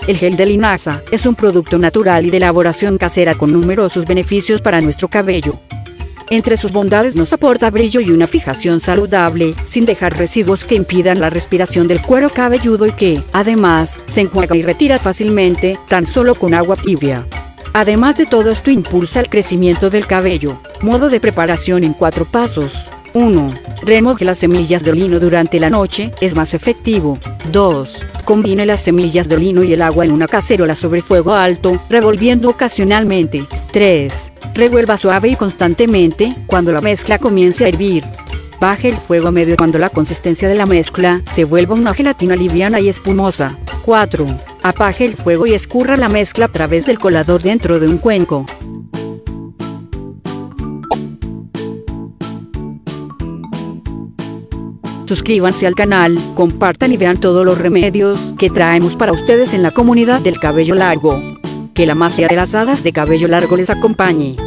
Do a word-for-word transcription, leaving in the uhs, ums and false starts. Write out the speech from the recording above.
El gel de linaza es un producto natural y de elaboración casera con numerosos beneficios para nuestro cabello. Entre sus bondades nos aporta brillo y una fijación saludable, sin dejar residuos que impidan la respiración del cuero cabelludo y que, además, se enjuaga y retira fácilmente, tan solo con agua tibia. Además de todo esto impulsa el crecimiento del cabello. Modo de preparación en cuatro pasos. uno. Remoje las semillas de lino durante la noche, es más efectivo. dos. Combine las semillas de lino y el agua en una cacerola sobre fuego alto, revolviendo ocasionalmente. tres. Revuelva suave y constantemente, cuando la mezcla comience a hervir. Baje el fuego a medio cuando la consistencia de la mezcla se vuelva una gelatina liviana y espumosa. cuatro. Apague el fuego y escurra la mezcla a través del colador dentro de un cuenco. Suscríbanse al canal, compartan y vean todos los remedios que traemos para ustedes en la comunidad del cabello largo. Que la magia de las hadas de cabello largo les acompañe.